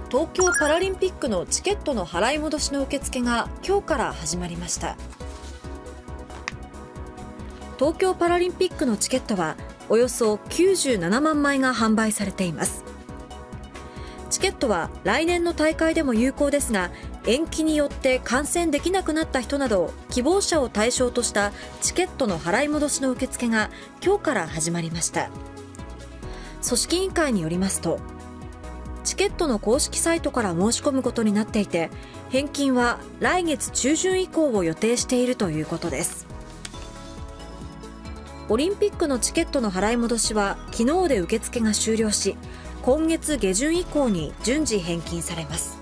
東京パラリンピックのチケットの払い戻しの受付が今日から始まりました。東京パラリンピックのチケットはおよそ97万枚が販売されています。チケットは来年の大会でも有効ですが、延期によって観戦できなくなった人など希望者を対象としたチケットの払い戻しの受付が今日から始まりました。組織委員会によりますと、チケットの公式サイトから申し込むことになっていて、返金は来月中旬以降を予定しているということです。オリンピックのチケットの払い戻しは昨日で受付が終了し、今月下旬以降に順次返金されます。